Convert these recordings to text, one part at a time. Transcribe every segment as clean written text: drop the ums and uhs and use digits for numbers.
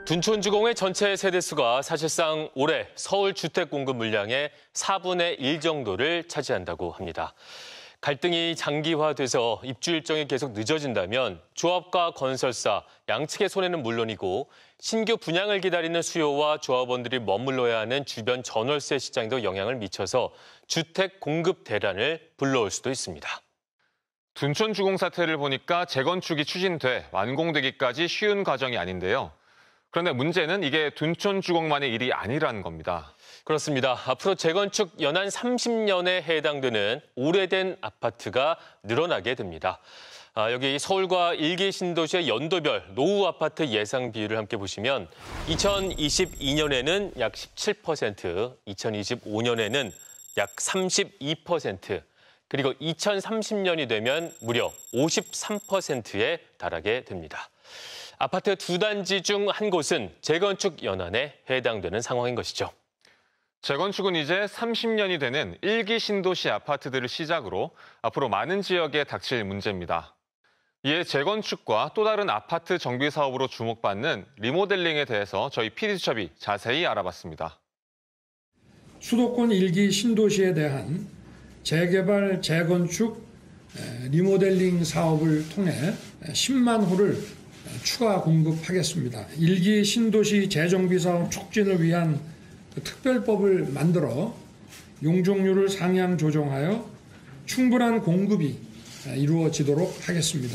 둔촌주공의 전체 세대수가 사실상 올해 서울 주택 공급 물량의 4분의 1 정도를 차지한다고 합니다. 갈등이 장기화돼서 입주 일정이 계속 늦어진다면 조합과 건설사, 양측의 손해는 물론이고 신규 분양을 기다리는 수요와 조합원들이 머물러야 하는 주변 전월세 시장에도 영향을 미쳐서 주택 공급 대란을 불러올 수도 있습니다. 둔촌주공 사태를 보니까 재건축이 추진돼 완공되기까지 쉬운 과정이 아닌데요. 그런데 문제는 이게 둔촌주공만의 일이 아니라는 겁니다. 그렇습니다. 앞으로 재건축 연한 30년에 해당되는 오래된 아파트가 늘어나게 됩니다. 여기 서울과 일기 신도시의 연도별 노후 아파트 예상 비율을 함께 보시면 2022년에는 약 17%, 2025년에는 약 32%, 그리고 2030년이 되면 무려 53%에 달하게 됩니다. 아파트 두 단지 중 한 곳은 재건축 연한에 해당되는 상황인 것이죠. 재건축은 이제 30년이 되는 일기 신도시 아파트들을 시작으로 앞으로 많은 지역에 닥칠 문제입니다. 이에 재건축과 또 다른 아파트 정비 사업으로 주목받는 리모델링에 대해서 저희 PD수첩이 자세히 알아봤습니다. 수도권 일기 신도시에 대한 재개발, 재건축, 리모델링 사업을 통해 10만 호를 추가 공급하겠습니다. 일기 신도시 재정비 사업 촉진을 위한 특별법을 만들어 용적률을 상향 조정하여 충분한 공급이 이루어지도록 하겠습니다.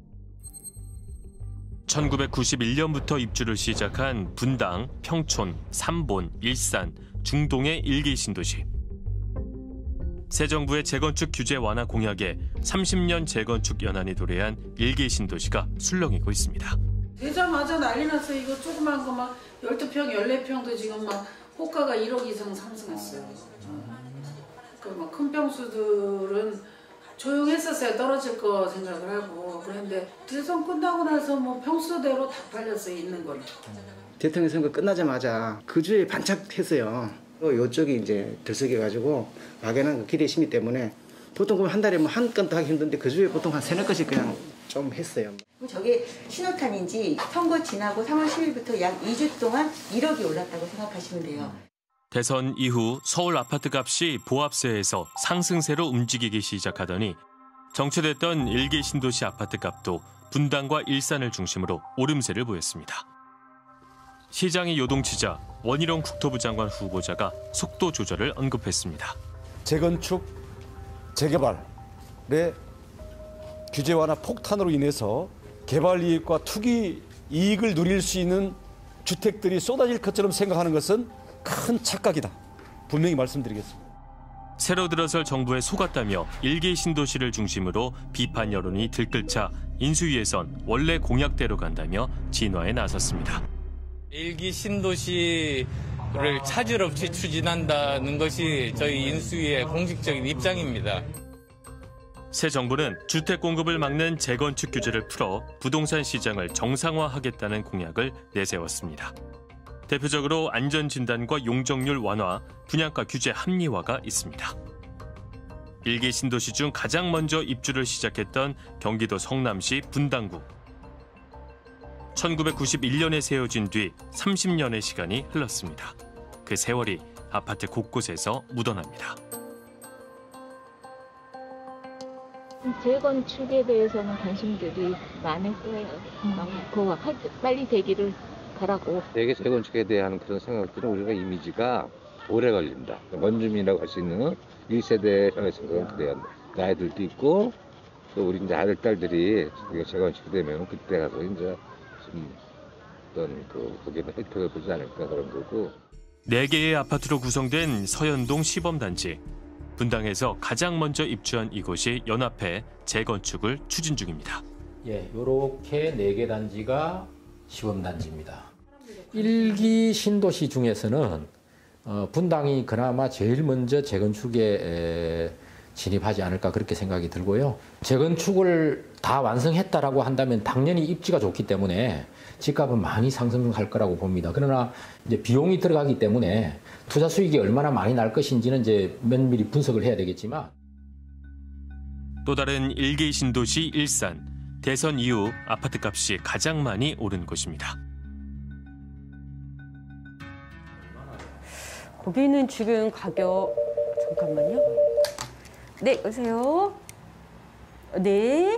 1991년부터 입주를 시작한 분당, 평촌, 삼본, 일산, 중동의 일기 신도시. 새 정부의 재건축 규제 완화 공약에 30년 재건축 연한이 도래한 일기 신도시가 술렁이고 있습니다. 되자마자 난리 났어요. 이거 조그만 거 막 12평, 14평도 지금 막 호가가 1억 이상 상승했어요. 그 막 큰 평수들은 조용했었어요. 떨어질 거 생각을 하고. 그런데 대선 끝나고 나서 뭐 평수대로 다 팔렸어요. 있는 걸. 대통령 선거 끝나자마자 그 주에 반짝했어요. 이쪽이 이제 들썩여가지고 막연한 기대 심리 때문에 보통 한 달에 뭐 한 건도 하기 힘든데 그 주에 보통 한 3-4건씩 그냥 좀 했어요. 저게 신호탄인지 선거 지나고 3월 10일부터 약 2주 동안 1억이 올랐다고 생각하시면 돼요. 대선 이후 서울 아파트 값이 보합세에서 상승세로 움직이기 시작하더니 정체됐던 일기 신도시 아파트 값도 분당과 일산을 중심으로 오름세를 보였습니다. 시장이 요동치자 원희룡 국토부 장관 후보자가 속도 조절을 언급했습니다. 재건축, 재개발의 규제 완화 폭탄으로 인해서 개발 이익과 투기 이익을 누릴 수 있는 주택들이 쏟아질 것처럼 생각하는 것은 큰 착각이다. 분명히 말씀드리겠습니다. 새로 들어설 정부에 속았다며 일기 신도시를 중심으로 비판 여론이 들끓자 인수위에선 원래 공약대로 간다며 진화에 나섰습니다. 일기 신도시를 차질 없이 추진한다는 것이 저희 인수위의 공식적인 입장입니다. 새 정부는 주택 공급을 막는 재건축 규제를 풀어 부동산 시장을 정상화하겠다는 공약을 내세웠습니다. 대표적으로 안전진단과 용적률 완화, 분양가 규제 합리화가 있습니다. 일기 신도시 중 가장 먼저 입주를 시작했던 경기도 성남시 분당구. 1991년에 세워진 뒤 30년의 시간이 흘렀습니다. 그 세월이 아파트 곳곳에서 묻어납니다. 재건축에 대해서는 관심들이 많을 거예요. 그거 빨리 되기를 바라고. 대개 재건축에 대한 그런 생각들은 우리가 이미지가 오래 걸린다. 원주민이라고 할 수 있는 1세대 형의 생각은 그래요. 나이들도 있고 또 우리 이제 아들 딸들이 재건축이 되면 그때 가서 이제 어떤 거기에는 혜택을 보지 않을까 그런 거고. 4개의 아파트로 구성된 서현동 시범단지. 분당에서 가장 먼저 입주한 이곳이 연합해 재건축을 추진 중입니다. 예, 이렇게 4개 단지가 시범단지입니다. 일기 신도시 중에서는 분당이 그나마 제일 먼저 재건축에 진입하지 않을까 그렇게 생각이 들고요. 재건축을 다 완성했다라고 한다면 당연히 입지가 좋기 때문에 집값은 많이 상승할 거라고 봅니다. 그러나 이제 비용이 들어가기 때문에 투자 수익이 얼마나 많이 날 것인지는 이제 면밀히 분석을 해야 되겠지만. 또 다른 일기 신도시 일산. 대선 이후 아파트값이 가장 많이 오른 곳입니다. 거기는 지금 가격 잠깐만요. 네, 여보세요. 네.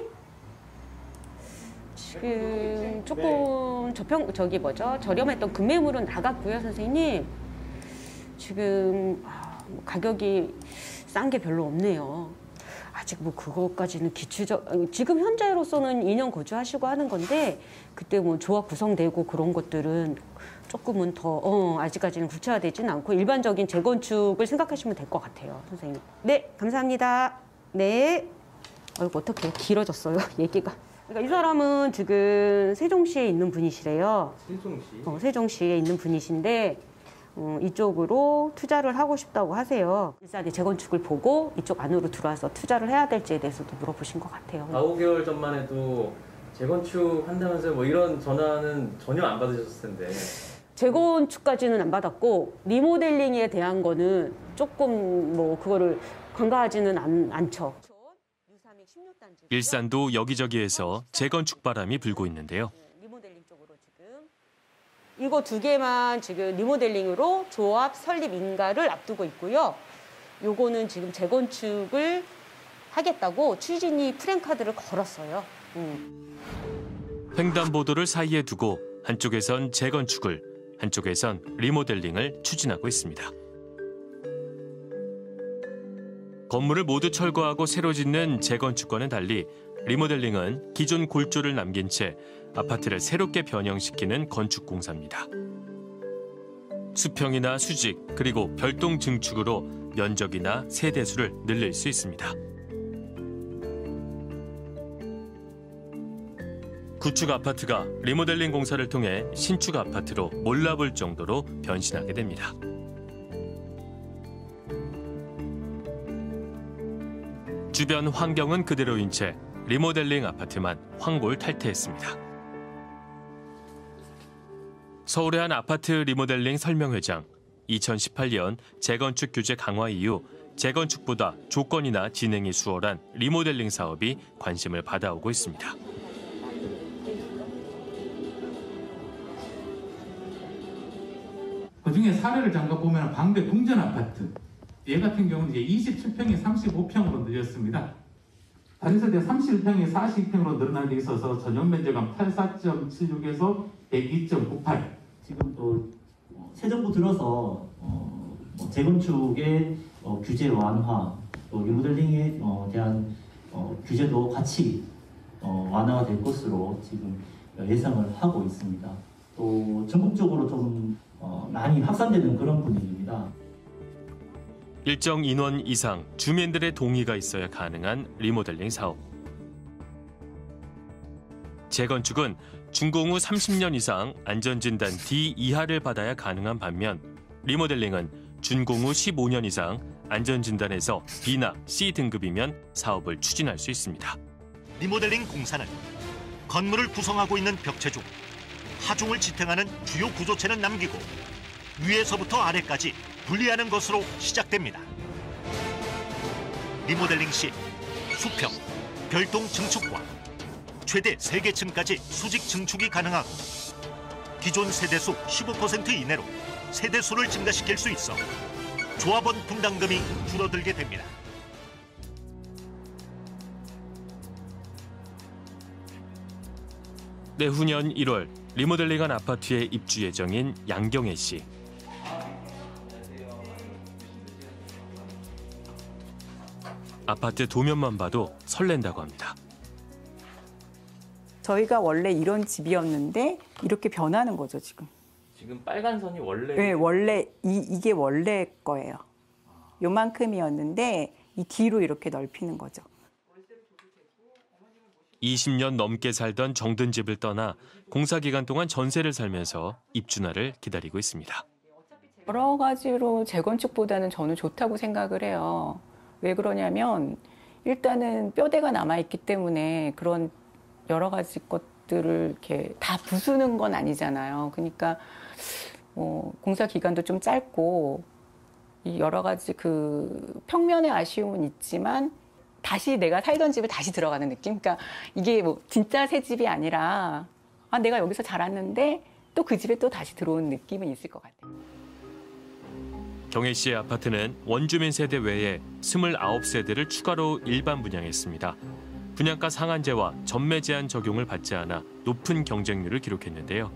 지금 조금 저렴했던 금매물은 나갔고요, 선생님. 지금 가격이 싼 게 별로 없네요. 아직 뭐 그것까지는 지금 현재로서는 2년 거주하시고 하는 건데 그때 뭐 조합 구성되고 그런 것들은 조금은 더 아직까지는 구체화되지는 않고 일반적인 재건축을 생각하시면 될 것 같아요, 선생님. 네, 감사합니다. 네. 아이고, 어떡해, 길어졌어요, 얘기가. 그러니까 이 사람은 지금 세종시에 있는 분이시래요. 세종시? 세종시에 있는 분이신데 이쪽으로 투자를 하고 싶다고 하세요. 일산의 재건축을 보고 이쪽 안으로 들어와서 투자를 해야 될지에 대해서도 물어보신 것 같아요. 4-5개월 전만 해도 재건축 한다면서요? 뭐 이런 전화는 전혀 안 받으셨을 텐데. 재건축까지는 안 받았고 리모델링에 대한 거는 조금 뭐 그거를 관가하지는 않죠. 일산도 여기저기에서 재건축 바람이 불고 있는데요. 리모델링 쪽으로 지금 이거 2개만 지금 리모델링으로 조합 설립 인가를 앞두고 있고요. 요거는 지금 재건축을 하겠다고 추진이 프랜카드를 걸었어요. 횡단보도를 사이에 두고 한쪽에선 재건축을, 한쪽에선 리모델링을 추진하고 있습니다. 건물을 모두 철거하고 새로 짓는 재건축과는 달리 리모델링은 기존 골조를 남긴 채 아파트를 새롭게 변형시키는 건축 공사입니다. 수평이나 수직 그리고 별동 증축으로 면적이나 세대수를 늘릴 수 있습니다. 구축 아파트가 리모델링 공사를 통해 신축 아파트로 몰라볼 정도로 변신하게 됩니다. 주변 환경은 그대로인 채 리모델링 아파트만 황골탈퇴했습니다. 서울의 한 아파트 리모델링 설명회장. 2018년 재건축 규제 강화 이후 재건축보다 조건이나 진행이 수월한 리모델링 사업이 관심을 받아오고 있습니다. 그중에 사례를 잠깐 보면 방배 궁전 아파트. 얘 같은 경우는 이제 27평이 35평으로 늘렸습니다. 다른 세대 31평이 42평으로 늘어난 데 있어서 전용 면적은 84.76에서 102.98. 지금 또 새 정부 들어서 재건축의 규제 완화, 또 리모델링에 대한 규제도 같이 완화가 될 것으로 지금 예상을 하고 있습니다. 또 전국적으로 좀 많이 확산되는 그런 분위기입니다. 일정 인원 이상 주민들의 동의가 있어야 가능한 리모델링 사업. 재건축은 준공 후 30년 이상 안전진단 D 이하를 받아야 가능한 반면 리모델링은 준공 후 15년 이상 안전진단에서 B나 C 등급이면 사업을 추진할 수 있습니다. 리모델링 공사는 건물을 구성하고 있는 벽체 중 하중을 지탱하는 주요 구조체는 남기고 위에서부터 아래까지 분리하는 것으로 시작됩니다. 리모델링 시 수평, 별동 증축과 최대 3개층까지 수직 증축이 가능하고 기존 세대수 15% 이내로 세대수를 증가시킬 수 있어 조합원 분담금이 줄어들게 됩니다. 내후년 1월 리모델링한 아파트에 입주 예정인 양경애 씨. 아파트 도면만 봐도 설렌다고 합니다. 저희가 원래 이런 집이었는데 이렇게 변하는 거죠, 지금. 지금 빨간 선이 원래? 네, 원래 이게 원래 거예요. 요만큼이었는데 이 뒤로 이렇게 넓히는 거죠. 20년 넘게 살던 정든 집을 떠나 공사 기간 동안 전세를 살면서 입주날을 기다리고 있습니다. 여러 가지로 재건축보다는 저는 좋다고 생각을 해요. 왜 그러냐면 일단은 뼈대가 남아있기 때문에 그런 여러 가지 것들을 이렇게 다 부수는 건 아니잖아요. 그러니까 공사 기간도 좀 짧고 이 여러 가지 그 평면의 아쉬움은 있지만 다시 내가 살던 집을 다시 들어가는 느낌? 그러니까 이게 뭐 진짜 새 집이 아니라 내가 여기서 자랐는데 또 그 집에 또 다시 들어온 느낌은 있을 것 같아요. 경혜 씨의 아파트는 원주민 세대 외에 29세대를 추가로 일반 분양했습니다. 분양가 상한제와 전매 제한 적용을 받지 않아 높은 경쟁률을 기록했는데요.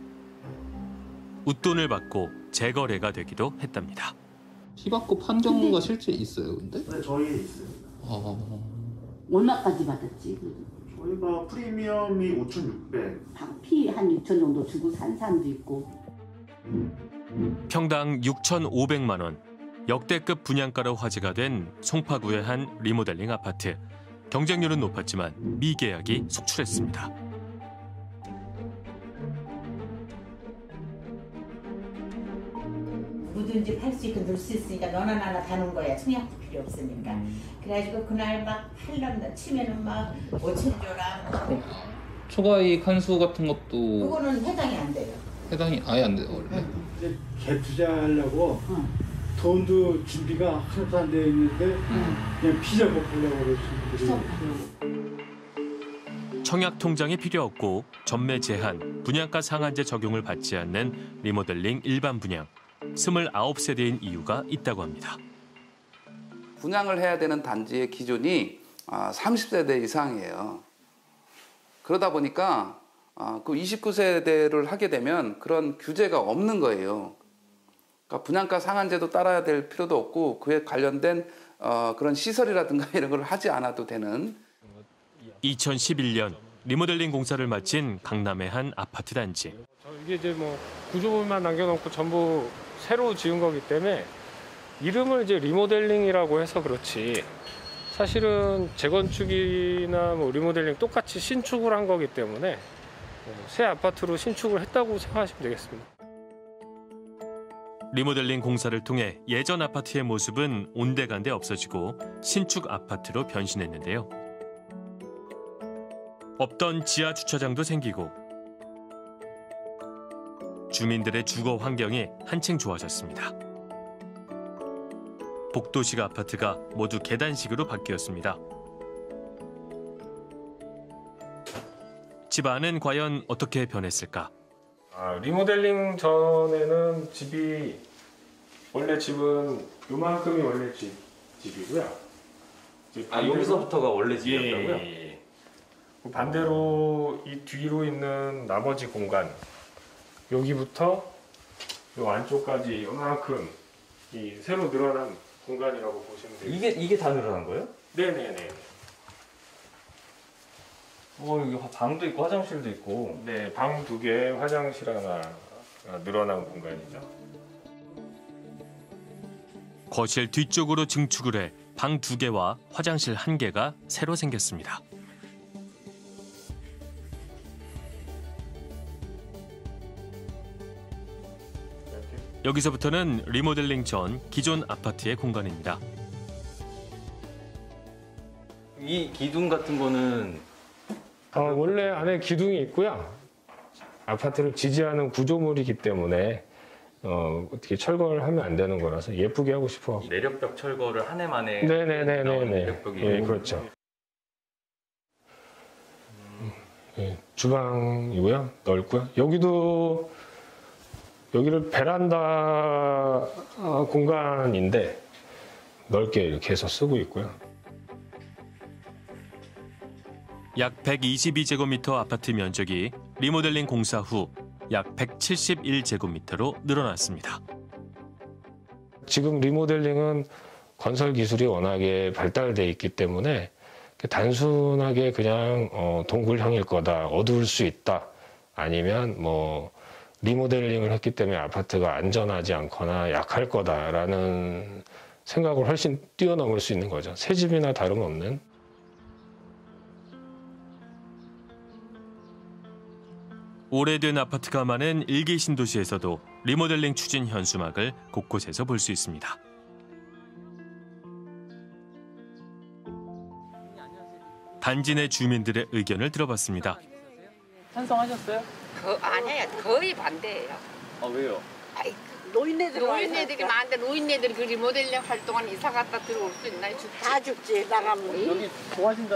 웃돈을 받고 재거래가 되기도 했답니다. 시바코 판정가 실제 있어요, 근데? 네, 저희 있어요. 얼마까지 받았지? 저희가 프리미엄이 5,600. 피 한 6천 정도 주고 산 사람도 있고. 평당 6,500만 원. 역대급 분양가로 화제가 된 송파구의 한 리모델링 아파트. 경쟁률은 높았지만 미계약이 속출했습니다. 누구든지 팔 수 있고 놀 수 있으니까 너나 나나 다는 거야. 청약도 필요 없으니까. 그래가지고 그날 막 팔려면 치면은 막 5천 줘라. 초과이익 환수 같은 것도 그거는 해당이 안 돼요. 해당이 아예 안 돼요, 원래. 이제 개투자하려고 돈도 준비가 하나도 안 되어 있는데 그냥 피자 먹으려고 그러시는 분들이. 청약 통장이 필요 없고 전매 제한, 분양가 상한제 적용을 받지 않는 리모델링 일반 분양. 29세대인 이유가 있다고 합니다. 분양을 해야 되는 단지의 기준이 30세대 이상이에요. 그러다 보니까 그 29세대를 하게 되면 그런 규제가 없는 거예요. 그러니까 분양가 상한제도 따라야 될 필요도 없고 그에 관련된 그런 시설이라든가 이런 걸 하지 않아도 되는. 2011년 리모델링 공사를 마친 강남의 한 아파트 단지. 이게 이제 뭐 구조물만 남겨놓고 전부 새로 지은 거기 때문에 이름을 이제 리모델링이라고 해서 그렇지 사실은 재건축이나 뭐 리모델링 똑같이 신축을 한 거기 때문에 새 아파트로 신축을 했다고 생각하시면 되겠습니다. 리모델링 공사를 통해 예전 아파트의 모습은 온데간데 없어지고 신축 아파트로 변신했는데요. 없던 지하 주차장도 생기고 주민들의 주거 환경이 한층 좋아졌습니다. 복도식 아파트가 모두 계단식으로 바뀌었습니다. 집 안은 과연 어떻게 변했을까? 리모델링 전에는 원래 집은 요만큼이 원래 집이고요. 여기서부터가 원래 집이었다고요? 예. 반대로 이 뒤로 있는 나머지 공간 여기부터 요 안쪽까지 요만큼 이 새로 늘어난 공간이라고 보시면 돼요. 이게 다 늘어난 거예요? 네네네. 여기 방도 있고 화장실도 있고. 네, 방 2개, 화장실 하나 늘어난 공간이죠. 거실 뒤쪽으로 증축을 해 방 2개와 화장실 1개가 새로 생겼습니다. 여기서부터는 리모델링 전 기존 아파트의 공간입니다. 이 기둥 같은 거는 원래 안에 기둥이 있고요. 아파트를 지지하는 구조물이기 때문에 어떻게 철거를 하면 안 되는 거라서 예쁘게 하고 싶어. 내력벽 철거를 한 해 만에 네네네네. 내력벽이 예, 그렇죠. 주방이고요. 넓고요. 여기를 베란다 공간인데 넓게 이렇게 해서 쓰고 있고요. 약 122제곱미터 아파트 면적이 리모델링 공사 후 약 171제곱미터로 늘어났습니다. 지금 리모델링은 건설 기술이 워낙에 발달돼 있기 때문에 단순하게 그냥 동굴형일 거다, 어두울 수 있다, 아니면 뭐 리모델링을 했기 때문에 아파트가 안전하지 않거나 약할 거다라는 생각을 훨씬 뛰어넘을 수 있는 거죠. 새 집이나 다름없는. 오래된 아파트가 많은 일기 신도시에서도 리모델링 추진 현수막을 곳곳에서 볼 수 있습니다. 단지 내 주민들의 의견을 들어봤습니다. 찬성하셨어요? 아니에요. 거의 반대예요. 왜요? 노인네들이 많은데 노인네들이 그 리모델링 활동한 이사 갔다 들어올 수 있나요? 다 죽지 나가면. 여기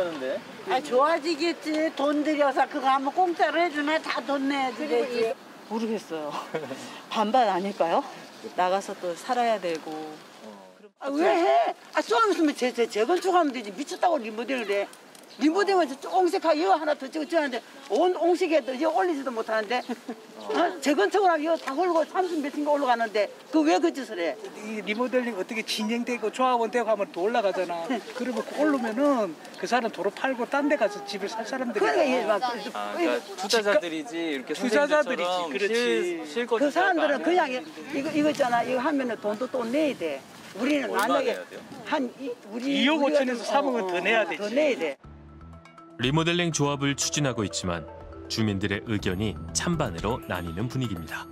좋아진다는데? 좋아지겠지. 돈 들여서 그거 하면 공짜로 해주네. 다 돈 내야지 되지. 모르겠어요. 반반 아닐까요? 나가서 또 살아야 되고. 아, 왜 해? 아, 좀 있으면 재건축하면 되지. 미쳤다고 리모델을 해. 리모델은 옹색하고 이거 하나 더 찍어주는데 온 옹색에도 이거 올리지도 못하는데 재건축을 하면 이거 다 걸고 30몇인가 올라가는데 그 왜 그 짓을 해? 이 리모델링 어떻게 진행되고 조합원 되고 하면 더 올라가잖아. 그러면 오르면은 그 사람 도로 팔고 딴 데 가서 집을 살 사람들이. 그러니까 투자자들이지 이렇게 투자자들이지, 선생님들처럼 그렇지. 실거 그 사람들은 그냥 이거 있잖아. 이거 하면은 돈도 또 내야 돼. 우리는 만약에 우리 2억 5천에서 3억은 더 내야 되지. 더 내야 돼. 리모델링 조합을 추진하고 있지만 주민들의 의견이 찬반으로 나뉘는 분위기입니다.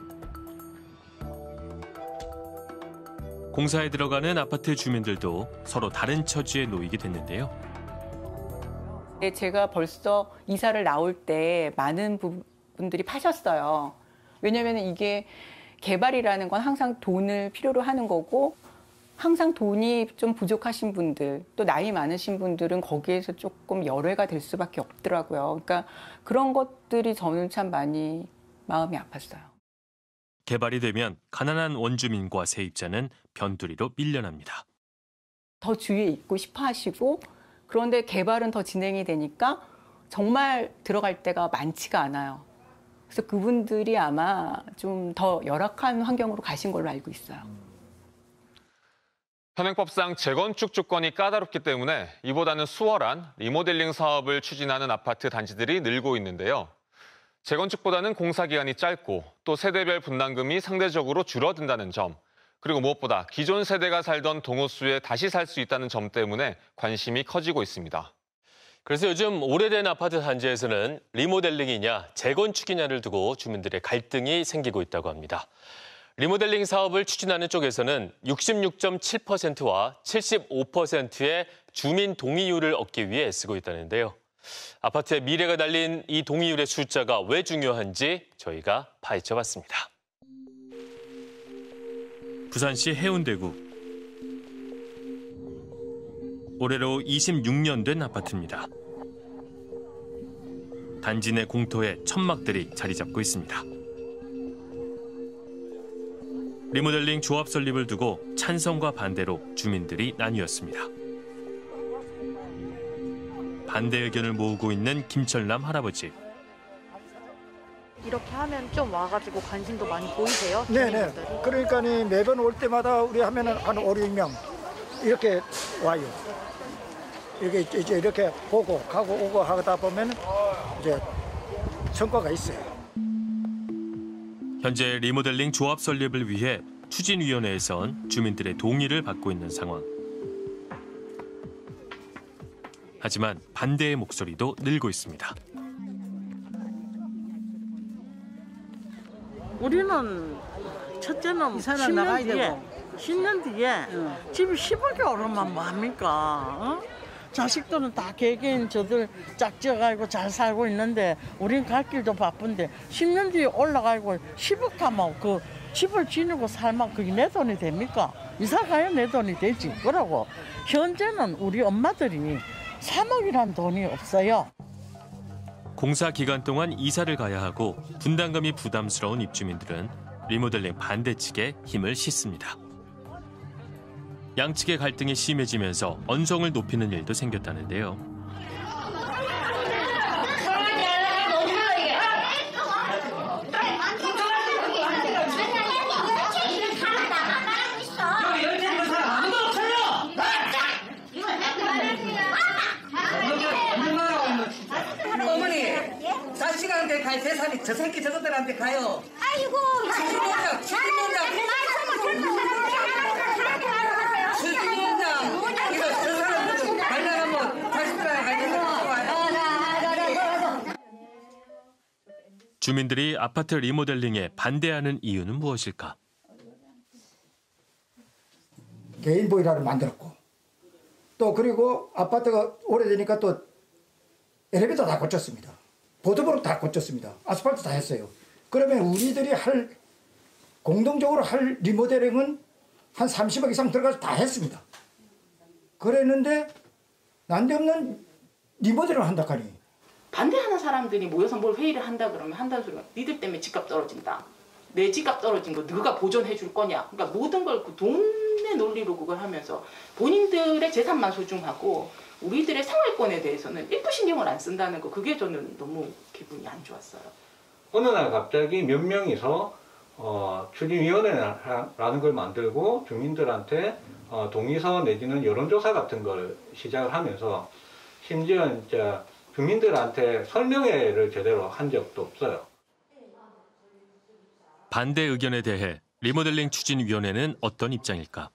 공사에 들어가는 아파트 주민들도 서로 다른 처지에 놓이게 됐는데요. 제가 벌써 이사를 나올 때 많은 분들이 파셨어요. 왜냐하면 이게 개발이라는 건 항상 돈을 필요로 하는 거고 항상 돈이 좀 부족하신 분들, 또 나이 많으신 분들은 거기에서 조금 열애가 될 수밖에 없더라고요. 그러니까 그런 것들이 저는 참 많이 마음이 아팠어요. 개발이 되면 가난한 원주민과 세입자는 변두리로 밀려납니다. 더 주위에 있고 싶어 하시고 그런데 개발은 더 진행이 되니까 정말 들어갈 데가 많지가 않아요. 그래서 그분들이 아마 좀 더 열악한 환경으로 가신 걸로 알고 있어요. 현행법상 재건축 조건이 까다롭기 때문에 이보다는 수월한 리모델링 사업을 추진하는 아파트 단지들이 늘고 있는데요. 재건축보다는 공사 기간이 짧고 또 세대별 분담금이 상대적으로 줄어든다는 점, 그리고 무엇보다 기존 세대가 살던 동호수에 다시 살 수 있다는 점 때문에 관심이 커지고 있습니다. 그래서 요즘 오래된 아파트 단지에서는 리모델링이냐 재건축이냐를 두고 주민들의 갈등이 생기고 있다고 합니다. 리모델링 사업을 추진하는 쪽에서는 66.7%와 75%의 주민 동의율을 얻기 위해 애쓰고 있다는데요. 아파트의 미래가 달린 이 동의율의 숫자가 왜 중요한지 저희가 파헤쳐봤습니다. 부산시 해운대구. 올해로 26년 된 아파트입니다. 단지 내 공터에 천막들이 자리 잡고 있습니다. 리모델링 조합 설립을 두고 찬성과 반대로 주민들이 나뉘었습니다. 반대 의견을 모으고 있는 김철남 할아버지. 이렇게 하면 좀 와가지고 관심도 많이 보이세요? 네네. 그러니까 매번 올 때마다 우리 하면은 한 5, 6명 이렇게 와요. 이제 이렇게 보고 가고 오고 하다 보면 이제 성과가 있어요. 현재 리모델링 조합 설립을 위해 추진위원회에선 주민들의 동의를 받고 있는 상황. 하지만 반대의 목소리도 늘고 있습니다. 우리는 첫째는 10년 뒤에 집이 10억이 오르면 뭐합니까? 자식들은 다 개개인 저들 짝지어가지고 잘 살고 있는데 우린 갈 길도 바쁜데 10년 뒤에 올라가고 10억 하면 그 집을 지내고 살면 그게 내 돈이 됩니까? 이사 가야 내 돈이 되지. 그러고 현재는 우리 엄마들이 3억이란 돈이 없어요. 공사 기간 동안 이사를 가야 하고 분담금이 부담스러운 입주민들은 리모델링 반대 측에 힘을 싣습니다. 양측의 갈등이 심해지면서 언성을 높이는 일도 생겼다는데요. 어머니, 자식한테 갈 재산이 저 새끼 저것들한테 가요. 아이고, 주민들이 아파트 리모델링에 반대하는 이유는 무엇일까? 개인 보일러를 만들었고 또 그리고 아파트가 오래되니까 또 엘리베이터 다 고쳤습니다. 보도블록 다 고쳤습니다. 아스팔트 다 했어요. 그러면 우리들이 공동적으로 할 리모델링은 한 30억 이상 들어가서 다 했습니다. 그랬는데 난데없는 리모델링을 한다 하니 반대하는 사람들이 모여서 뭘 회의를 한다 그러면 한다는 소리가 니들 때문에 집값 떨어진다. 내 집값 떨어진 거 너가 보존해 줄 거냐. 그러니까 모든 걸 그 돈의 논리로 그걸 하면서 본인들의 재산만 소중하고 우리들의 생활권에 대해서는 1도 신경을 안 쓴다는 거, 그게 저는 너무 기분이 안 좋았어요. 어느 날 갑자기 몇 명이서 추진위원회라는 걸 만들고 주민들한테 동의서 내지는 여론조사 같은 걸 시작을 하면서 심지어 이제 주민들한테 설명회를 제대로 한 적도 없어요. 반대 의견에 대해 리모델링 추진위원회는 어떤 입장일까?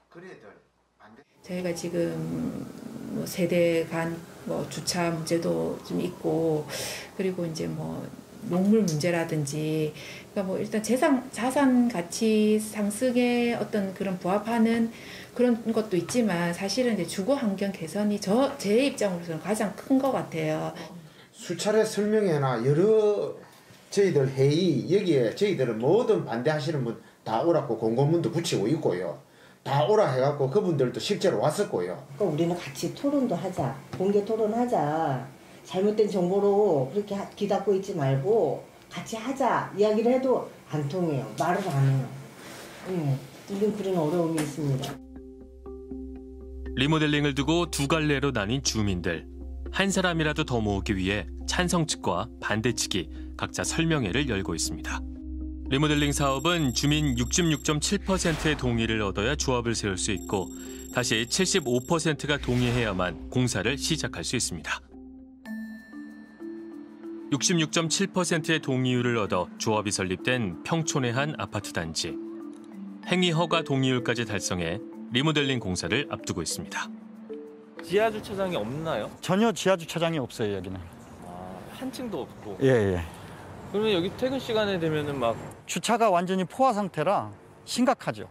저희가 지금 뭐 세대 간 뭐 주차 문제도 좀 있고, 그리고 이제 뭐 농물 문제라든지, 그러니까 뭐 일단 자산 가치 상승에 어떤 그런 부합하는 그런 것도 있지만, 사실은 이제 주거 환경 개선이 제 입장으로서는 가장 큰 것 같아요. 수차례 설명회나 여러 저희들 회의, 여기에 저희들은 모든 반대하시는 분 다 오라고 공고문도 붙이고 있고요. 다 오라 해갖고 그분들도 실제로 왔었고요. 그러니까 우리는 같이 토론도 하자. 공개 토론하자. 잘못된 정보로 그렇게 기닫고 있지 말고 같이 하자. 이야기를 해도 안 통해요. 말을 안 해요. 우린 그런 어려움이 있습니다. 리모델링을 두고 두 갈래로 나뉜 주민들. 한 사람이라도 더 모으기 위해 찬성 측과 반대 측이 각자 설명회를 열고 있습니다. 리모델링 사업은 주민 66.7%의 동의를 얻어야 조합을 세울 수 있고, 다시 75%가 동의해야만 공사를 시작할 수 있습니다. 66.7%의 동의율을 얻어 조합이 설립된 평촌의 한 아파트 단지. 행위 허가 동의율까지 달성해 리모델링 공사를 앞두고 있습니다. 지하 주차장이 없나요? 전혀 지하 주차장이 없어요, 여기는. 한 층도 없고. 예. 그러면 여기 퇴근 시간에 되면은 막 주차가 완전히 포화 상태라 심각하죠.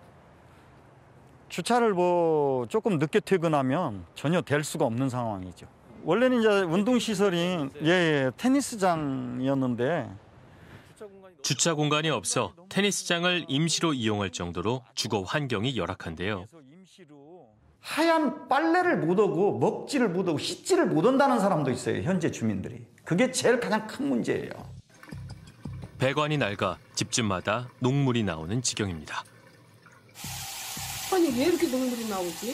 주차를 뭐 조금 늦게 퇴근하면 전혀 될 수가 없는 상황이죠. 원래는 이제 운동 시설이 테니스장이었는데 주차 공간이 없어 테니스장을 임시로 이용할 정도로 주거 환경이 열악한데요. 하얀 빨래를 못 하고 먹지를 못 하고 씻지를 못 한다는 사람도 있어요, 현재 주민들이. 그게 제일 가장 큰 문제예요. 배관이 낡아 집집마다 녹물이 나오는 지경입니다. 아니 왜 이렇게 녹물이 나오지?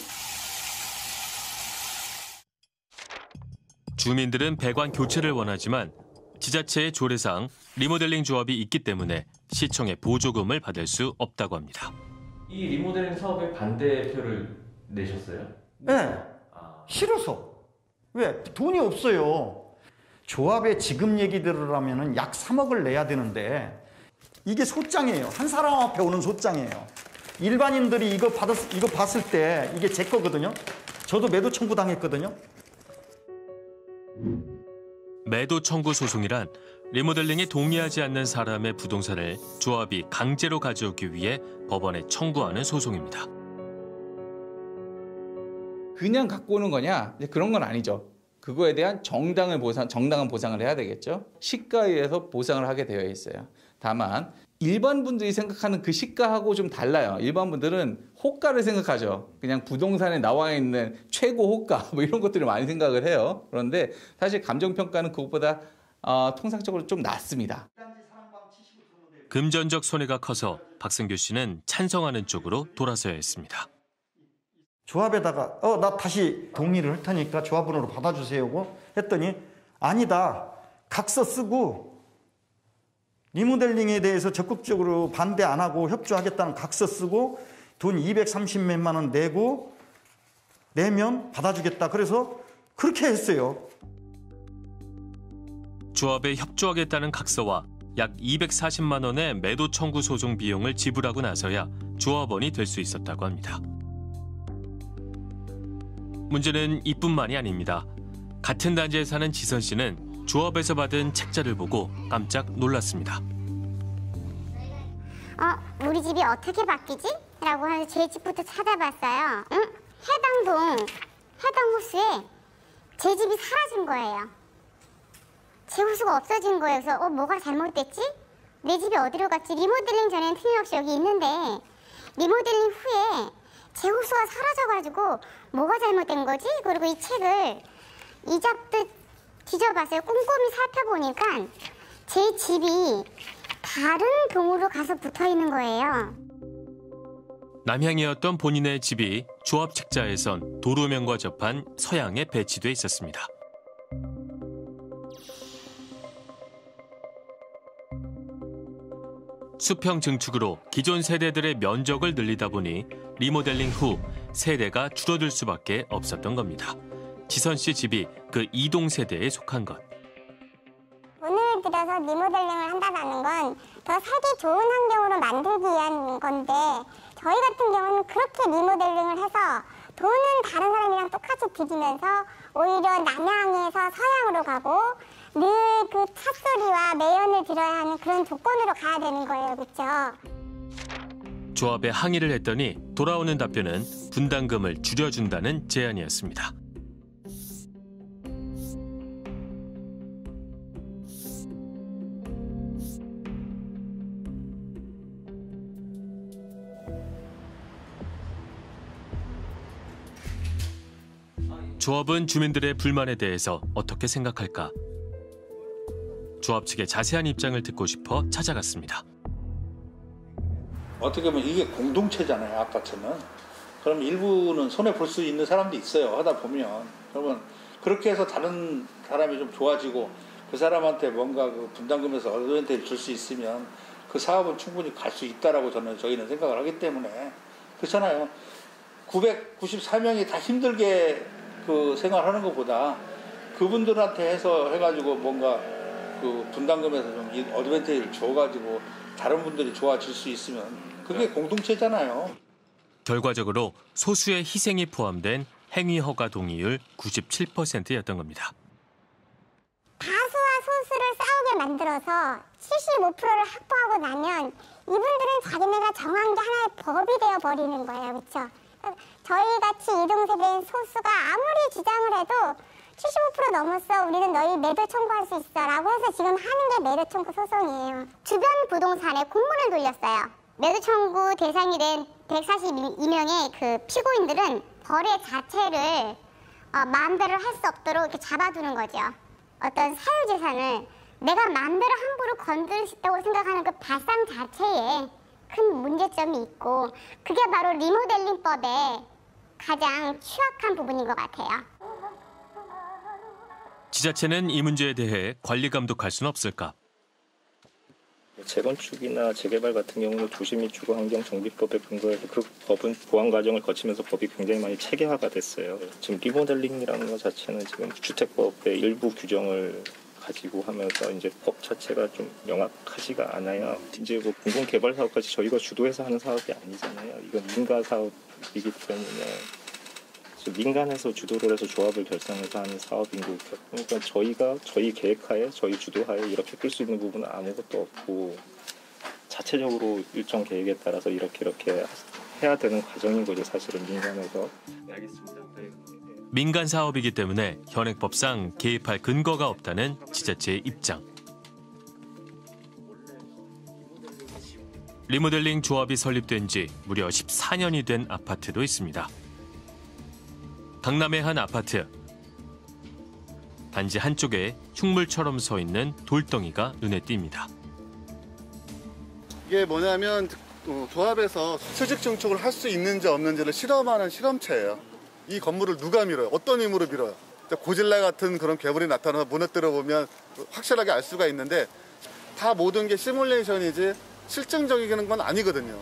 주민들은 배관 교체를 원하지만 지자체의 조례상 리모델링 조합이 있기 때문에 시청의 보조금을 받을 수 없다고 합니다. 이 리모델링 사업에 반대표를 내셨어요? 네. 싫어서. 왜? 돈이 없어요. 조합의 지급 얘기들을 하면은 약 3억을 내야 되는데 이게 소장이에요. 한 사람 앞에 오는 소장이에요. 일반인들이 이거 봤을 때 이게 제 거거든요. 저도 매도 청구 당했거든요. 매도 청구 소송이란 리모델링에 동의하지 않는 사람의 부동산을 조합이 강제로 가져오기 위해 법원에 청구하는 소송입니다. 그냥 갖고 오는 거냐? 그런 건 아니죠. 그거에 대한 정당한 보상을 해야 되겠죠. 시가에 의해서 보상을 하게 되어 있어요. 다만 일반 분들이 생각하는 그 시가하고 좀 달라요. 일반 분들은 호가를 생각하죠. 그냥 부동산에 나와 있는 최고 호가 뭐 이런 것들을 많이 생각을 해요. 그런데 사실 감정평가는 그것보다 통상적으로 좀 낮습니다. 금전적 손해가 커서 박승규 씨는 찬성하는 쪽으로 돌아서야 했습니다. 조합에다가 나 다시 동의를 할 테니까 조합원으로 받아주세요 했더니 아니다. 각서 쓰고 리모델링에 대해서 적극적으로 반대 안 하고 협조하겠다는 각서 쓰고 돈 230몇만 원 내면 받아주겠다. 그래서 그렇게 했어요. 조합에 협조하겠다는 각서와 약 240만 원의 매도 청구 소송 비용을 지불하고 나서야 조합원이 될 수 있었다고 합니다. 문제는 이뿐만이 아닙니다. 같은 단지에 사는 지선 씨는 조합에서 받은 책자를 보고 깜짝 놀랐습니다. 우리 집이 어떻게 바뀌지? 라고 해서 제 집부터 찾아봤어요. 해당 호수에 제 집이 사라진 거예요. 제 호수가 없어진 거예요. 그래서 뭐가 잘못됐지? 내 집이 어디로 갔지? 리모델링 전에는 틀림없이 여기 있는데 리모델링 후에 제 호수가 사라져가지고 뭐가 잘못된 거지? 그리고 이 책을 이 잡듯 뒤져봤어요. 꼼꼼히 살펴보니까 제 집이 다른 동으로 가서 붙어 있는 거예요. 남향이었던 본인의 집이 조합 책자에선 도로면과 접한 서향에 배치돼 있었습니다. 수평 증축으로 기존 세대들의 면적을 늘리다 보니 리모델링 후 세대가 줄어들 수밖에 없었던 겁니다. 지선 씨 집이 그 이동 세대에 속한 것. 돈을 들여서 리모델링을 한다는 건 더 살기 좋은 환경으로 만들기 위한 건데 저희 같은 경우는 그렇게 리모델링을 해서 돈은 다른 사람이랑 똑같이 들이면서 오히려 남향에서 서향으로 가고 늘 그 찻소리와 매연을 들어야 하는 그런 조건으로 가야 되는 거예요. 그렇죠? 조합에 항의를 했더니 돌아오는 답변은 분담금을 줄여준다는 제안이었습니다. 조합은 주민들의 불만에 대해서 어떻게 생각할까? 조합 측의 자세한 입장을 듣고 싶어 찾아갔습니다. 어떻게 보면 이게 공동체잖아요, 아파트는. 그럼 일부는 손해볼 수 있는 사람도 있어요, 하다 보면. 그러면 그렇게 해서 다른 사람이 좀 좋아지고 그 사람한테 뭔가 그 분담금에서 어드밴티지를 줄 수 있으면 그 사업은 충분히 갈 수 있다라고 저희는 생각을 하기 때문에. 그렇잖아요. 994명이 다 힘들게 그 생활하는 것보다 그분들한테 해가지고 뭔가 그 분담금에서 좀 어드밴티지를 줘가지고 다른 분들이 좋아질 수 있으면 그게 공동체잖아요. 결과적으로 소수의 희생이 포함된 행위 허가 동의율 97%였던 겁니다. 다수와 소수를 싸우게 만들어서 75%를 확보하고 나면 이분들은 자기네가 정한 게 하나의 법이 되어버리는 거예요. 그렇죠? 저희같이 이동세대인 소수가 아무리 주장을 해도 75% 넘었어. 우리는 너희 매도 청구할 수 있어. 라고 해서 지금 하는 게 매도 청구 소송이에요. 주변 부동산에 공문을 돌렸어요. 매도 청구 대상이 된 142명의 그 피고인들은 거래 자체를 마음대로 할 수 없도록 이렇게 잡아두는 거죠. 어떤 사유재산을 내가 마음대로 함부로 건들 수 있다고 생각하는 그 발상 자체에 큰 문제점이 있고 그게 바로 리모델링법의 가장 취약한 부분인 것 같아요. 지자체는 이 문제에 대해 관리 감독할 수는 없을까? 재건축이나 재개발 같은 경우는 도시 및 주거환경정비법에 근거해서 그 법은 보완 과정을 거치면서 법이 굉장히 많이 체계화가 됐어요. 지금 리모델링이라는 것 자체는 지금 주택법의 일부 규정을 가지고 하면서 이제 법 자체가 좀 명확하지가 않아요. 이제 뭐 공공개발 사업까지 저희가 주도해서 하는 사업이 아니잖아요. 이건 민간 사업이기 때문에 민간에서 주도를 해서 조합을 결성해서 하는 사업인 거고, 그러니까 저희 계획하에 저희 주도하에 이렇게 끌 수 있는 부분은 아무것도 없고 자체적으로 일정 계획에 따라서 이렇게 해야 되는 과정인 거죠. 사실은 민간에서. 네, 알겠습니다. 네. 민간 사업이기 때문에 현행법상 개입할 근거가 없다는 지자체의 입장. 리모델링 조합이 설립된 지 무려 14년이 된 아파트도 있습니다. 강남의 한 아파트. 단지 한쪽에 흉물처럼 서 있는 돌덩이가 눈에 띕니다. 이게 뭐냐면 조합에서 수직 증축을 할 수 있는지 없는지를 실험하는 실험체예요. 이 건물을 누가 밀어요? 어떤 힘으로 밀어요? 고질라 같은 그런 괴물이 나타나서 무너뜨려 보면 확실하게 알 수가 있는데 다 모든 게 시뮬레이션이지 실증적인 건 아니거든요.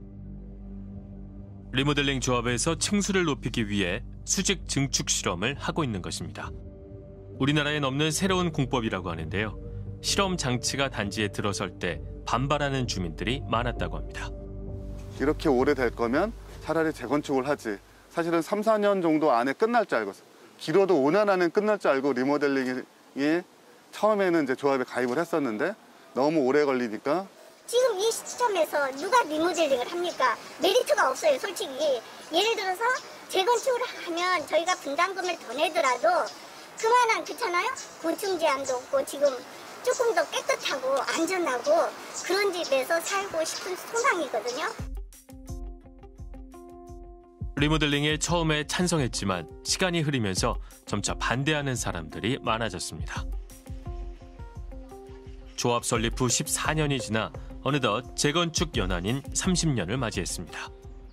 리모델링 조합에서 층수를 높이기 위해 수직 증축 실험을 하고 있는 것입니다. 우리나라엔 없는 새로운 공법이라고 하는데요. 실험 장치가 단지에 들어설 때 반발하는 주민들이 많았다고 합니다. 이렇게 오래될 거면 차라리 재건축을 하지. 사실은 3, 4년 정도 안에 끝날 줄 알고, 길어도 5년 안에 끝날 줄 알고 리모델링이 처음에는 이제 조합에 가입을 했었는데 너무 오래 걸리니까. 지금 이 시점에서 누가 리모델링을 합니까? 메리트가 없어요, 솔직히. 예를 들어서 재건축을 하면 저희가 분담금을 더 내더라도 그만한, 그렇잖아요? 곤충 제한도 없고 지금 조금 더 깨끗하고 안전하고 그런 집에서 살고 싶은 소망이거든요. 리모델링에 처음에 찬성했지만 시간이 흐르면서 점차 반대하는 사람들이 많아졌습니다. 조합 설립 후 14년이 지나 어느덧 재건축 연한인 30년을 맞이했습니다.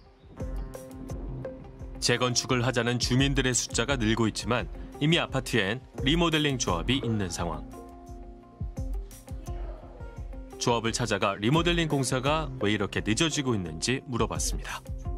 재건축을 하자는 주민들의 숫자가 늘고 있지만 이미 아파트엔 리모델링 조합이 있는 상황. 조합을 찾아가 리모델링 공사가 왜 이렇게 늦어지고 있는지 물어봤습니다.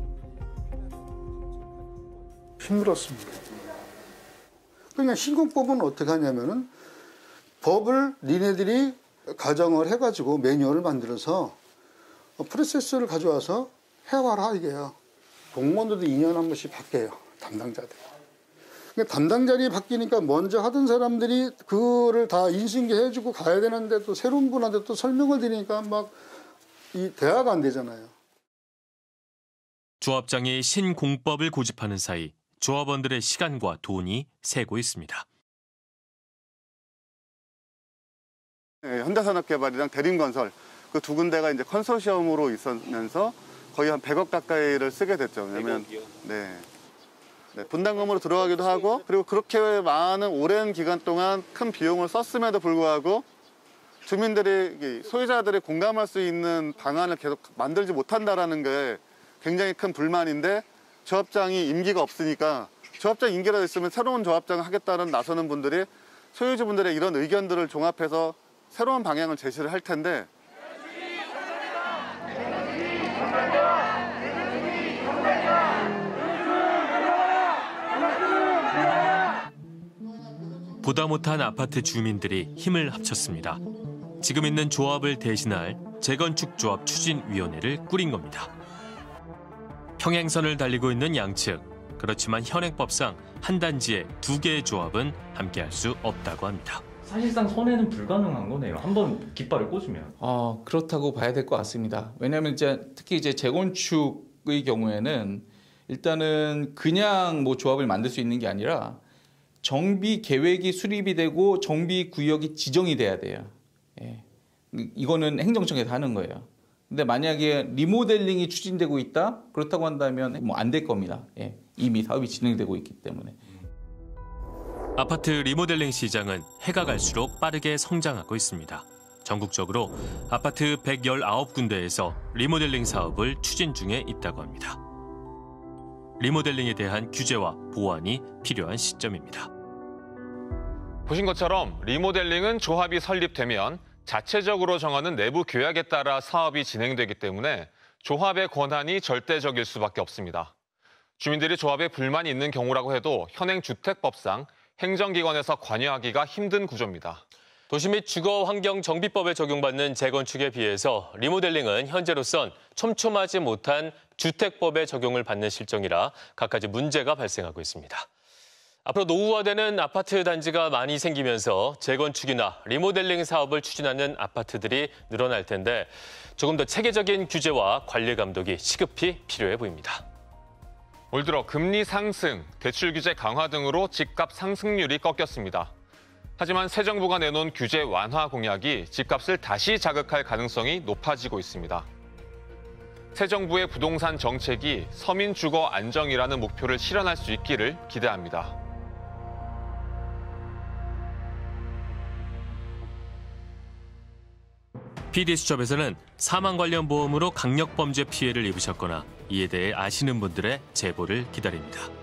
힘들었습니다. 그냥 신공법은 어떻게 하냐면은 법을 니네들이 가정을 해가지고 매뉴얼을 만들어서 프로세스를 가져와서 해와라 이게요. 공무원들도 2년에 한 번씩 바뀌어요. 담당자들. 그러니까 담당자들이 바뀌니까 먼저 하던 사람들이 그거를 다 인수인계 해주고 가야 되는데 또 새로운 분한테 또 설명을 드리니까 막 이 대화가 안 되잖아요. 조합장이 신공법을 고집하는 사이 조합원들의 시간과 돈이 새고 있습니다. 네, 현대산업개발이랑 대림건설 그 두 군데가 이제 컨소시엄으로 있었면서 거의 한 100억 가까이를 쓰게 됐죠. 왜냐면 네, 분담금으로 들어가기도 하고 그리고 그렇게 많은 오랜 기간 동안 큰 비용을 썼음에도 불구하고 주민들이 소유자들이 공감할 수 있는 방안을 계속 만들지 못한다라는 게 굉장히 큰 불만인데 조합장이 임기가 없으니까 조합장 임기라도 있으면 새로운 조합장을 하겠다는 나서는 분들이 소유주분들의 이런 의견들을 종합해서 새로운 방향을 제시를 할 텐데 보다 못한 아파트 주민들이 힘을 합쳤습니다. 지금 있는 조합을 대신할 재건축 조합 추진위원회를 꾸린 겁니다. 평행선을 달리고 있는 양측. 그렇지만 현행법상 한 단지에 2개의 조합은 함께할 수 없다고 합니다. 사실상 손해는 불가능한 거네요. 한번 깃발을 꽂으면. 그렇다고 봐야 될 것 같습니다. 왜냐하면 특히 재건축의 경우에는 일단은 그냥 뭐 조합을 만들 수 있는 게 아니라 정비 계획이 수립이 되고 정비 구역이 지정이 돼야 돼요. 예. 이거는 행정청에서 하는 거예요. 근데 만약에 리모델링이 추진되고 있다? 그렇다고 한다면 뭐 안 될 겁니다. 예. 이미 사업이 진행되고 있기 때문에. 아파트 리모델링 시장은 해가 갈수록 빠르게 성장하고 있습니다. 전국적으로 아파트 119군데에서 리모델링 사업을 추진 중에 있다고 합니다. 리모델링에 대한 규제와 보완이 필요한 시점입니다. 보신 것처럼 리모델링은 조합이 설립되면 자체적으로 정하는 내부 규약에 따라 사업이 진행되기 때문에 조합의 권한이 절대적일 수밖에 없습니다. 주민들이 조합에 불만이 있는 경우라고 해도 현행주택법상 행정기관에서 관여하기가 힘든 구조입니다. 도시 및 주거환경정비법에 적용받는 재건축에 비해서 리모델링은 현재로선 촘촘하지 못한 주택법의 적용을 받는 실정이라 갖가지 문제가 발생하고 있습니다. 앞으로 노후화되는 아파트 단지가 많이 생기면서 재건축이나 리모델링 사업을 추진하는 아파트들이 늘어날 텐데 조금 더 체계적인 규제와 관리 감독이 시급히 필요해 보입니다. 올 들어 금리 상승, 대출 규제 강화 등으로 집값 상승률이 꺾였습니다. 하지만 새 정부가 내놓은 규제 완화 공약이 집값을 다시 자극할 가능성이 높아지고 있습니다. 새 정부의 부동산 정책이 서민 주거 안정이라는 목표를 실현할 수 있기를 기대합니다. PD수첩에서는 사망 관련 보험으로 강력범죄 피해를 입으셨거나 이에 대해 아시는 분들의 제보를 기다립니다.